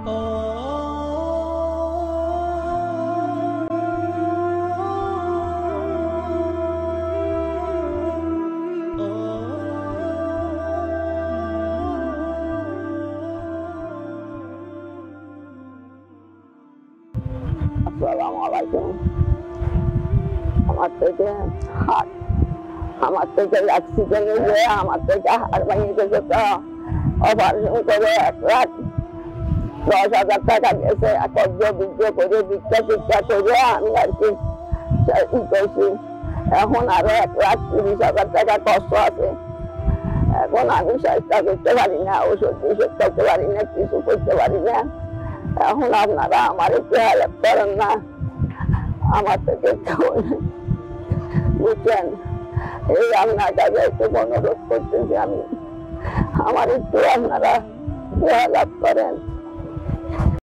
Assalamualaikum. আমার থেকে হাত আমার থেকে অ্যাক্সিডেন্টে যে আমার থেকে হাত ভেঙে গেছে তো অপারেশন করে ১,০০০ টাকা গেছে কর্য বীর্য করে ভিক্ষা করে আমি আর কি ই করছি। এখন আরো ১,৩০,০০০ টাকা কষ্ট আছে। এখন আমি চেষ্টা করতে পারি না, ওষুধ করতে পারি না, কিছু করতে পারি না। এখন আপনারা আমার একটু হেল্প করেন না, আমার থেকে বুঝছেন। এই আপনার কাছে একটু অনুরোধ করতেছি আমি, আমার একটু আপনারা হেল্প করেন।